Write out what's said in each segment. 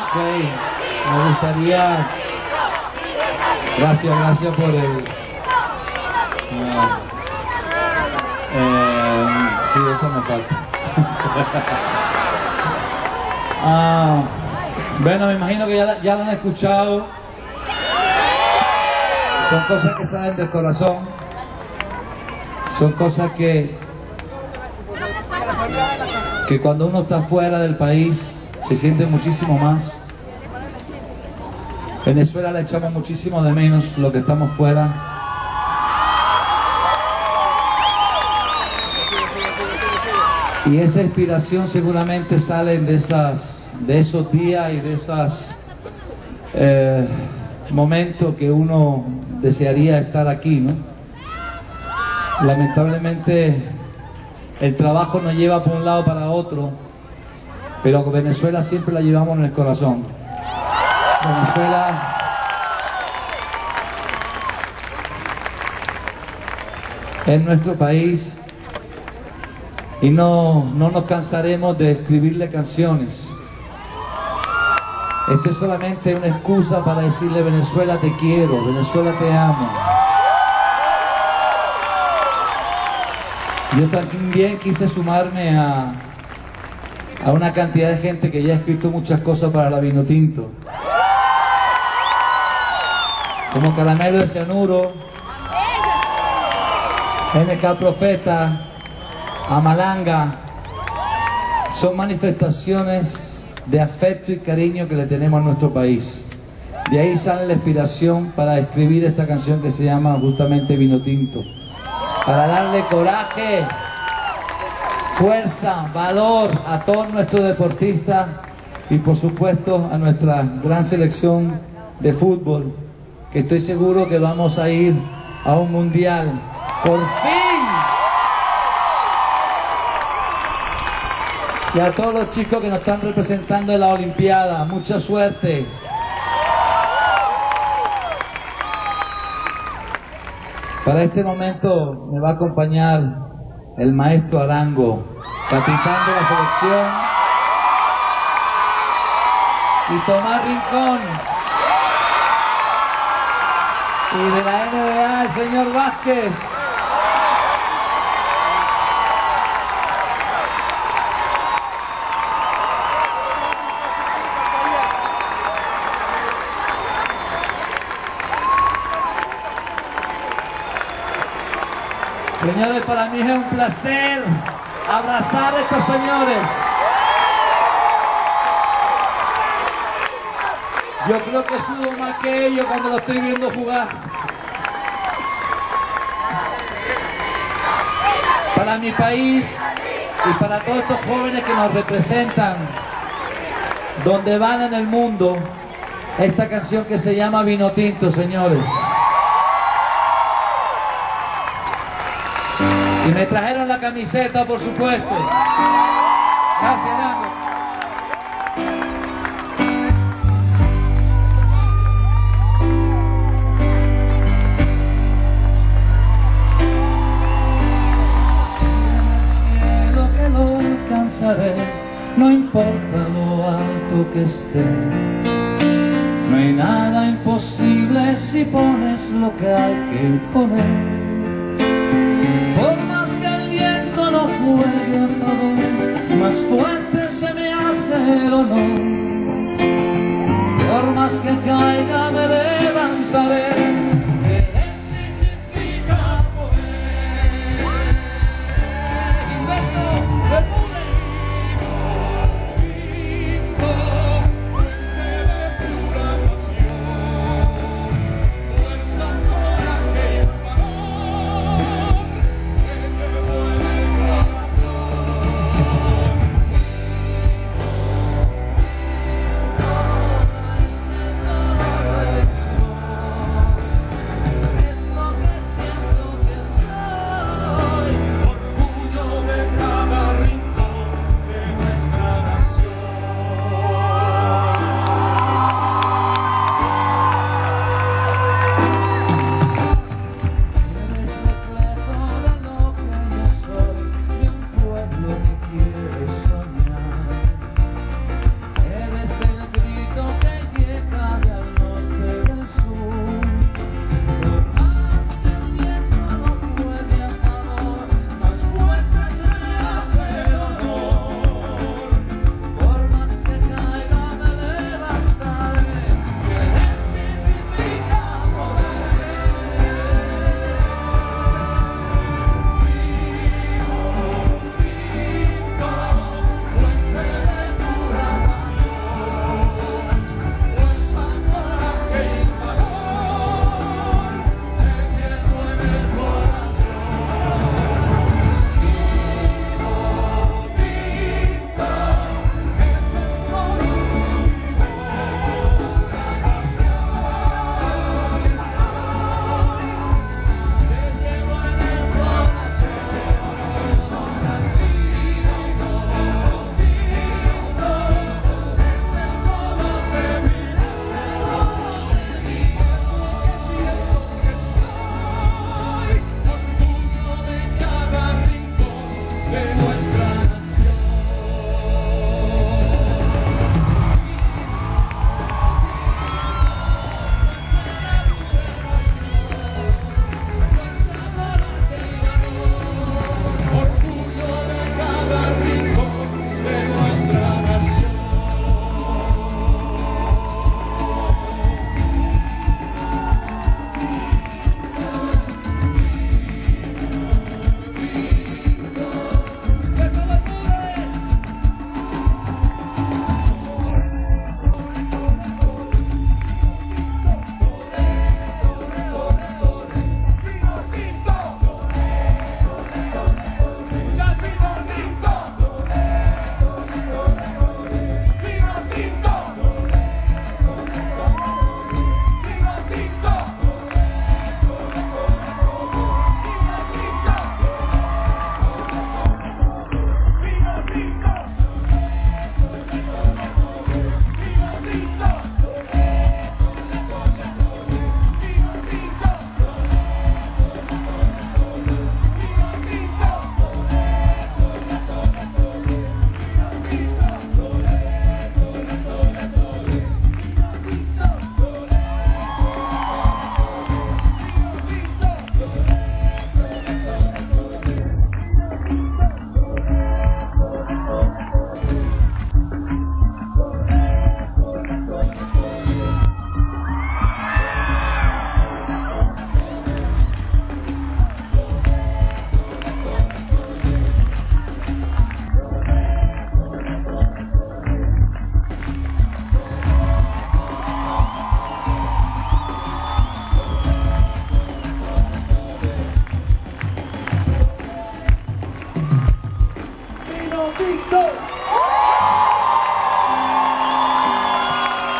Ok, me gustaría... Gracias por el... sí, eso me falta. Bueno, me imagino que ya lo han escuchado. Son cosas que salen del corazón. Son cosas que cuando uno está fuera del país se siente muchísimo más. Venezuela le echamos muchísimo de menos lo que estamos fuera. Y esa inspiración seguramente sale de esos días y de esos momentos que uno desearía estar aquí, ¿no? Lamentablemente el trabajo nos lleva por un lado para otro, pero Venezuela siempre la llevamos en el corazón. Venezuela es nuestro país y no nos cansaremos de escribirle canciones. Esto es solamente una excusa para decirle: Venezuela te quiero, Venezuela te amo. Yo también quise sumarme a una cantidad de gente que ya ha escrito muchas cosas para la Vinotinto, como Caramelo de Cianuro, NK Profeta, Amalanga. Son manifestaciones de afecto y cariño que le tenemos a nuestro país. De ahí sale la inspiración para escribir esta canción que se llama justamente Vinotinto, para darle coraje, fuerza, valor a todos nuestros deportistas y por supuesto a nuestra gran selección de fútbol, que estoy seguro que vamos a ir a un mundial. ¡Por fin! Y a todos los chicos que nos están representando en la Olimpiada, mucha suerte. Para este momento me va a acompañar el maestro Arango, capitán de la selección, y Tomás Rincón, y de la NBA el señor Vázquez. Señores, para mí es un placer abrazar a estos señores. Yo creo que sudo más que ellos cuando lo estoy viendo jugar. Para mi país y para todos estos jóvenes que nos representan, donde van en el mundo, esta canción que se llama Vinotinto, señores. Y me trajeron la camiseta, por supuesto. Gracias, Arango. Cielo que lo alcanzaré, no importa lo alto que esté. No hay nada imposible si pones lo que hay que poner. No juegue a favor, más fuerte se me hace el honor. Por más que caiga me levantaré. Querer significa poder. Gilberto Bermúdez. Fuente de pura pasión, fuerza, coraje y valor.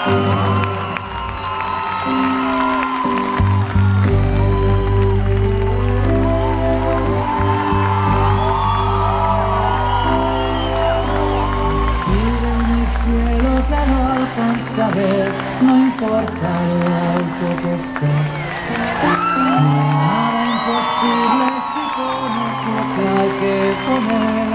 Saber, no importa lo alto que esté, no hay nada imposible si pones lo que hay que poner.